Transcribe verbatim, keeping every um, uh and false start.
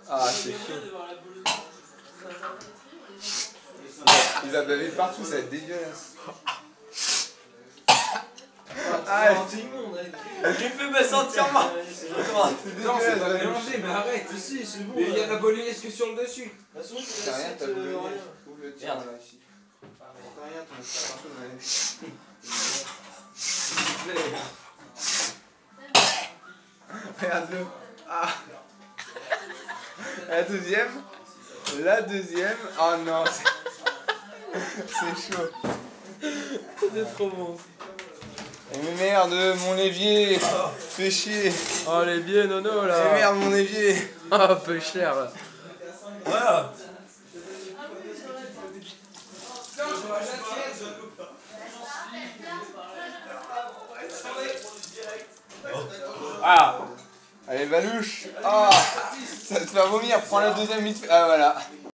Ah, c'est chaud. Il va baver partout, ça va être dégueulasse. Ah, c'est immonde. J'ai fait me sentir mal. Non, c'est pas mélangé, mais arrête. Si, c'est bon. Mais il y a la bolognaise que sur le dessus. De toute façon, je t'as rien, t'as le rien. Ouvre le tien là, ici. T'as rien, t'as pas Regarde-le. Ah. La deuxième. La deuxième. Oh non, c'est chaud. C'est trop bon. Et mais merde, mon évier. Fais chier. Oh l'évier nono Et là. merde, mon évier. Ah peu cher là. Voilà. Ah. Allez, Valouche. Ah. Ça te fait vomir. Prends la deuxième vite fait. Ah voilà.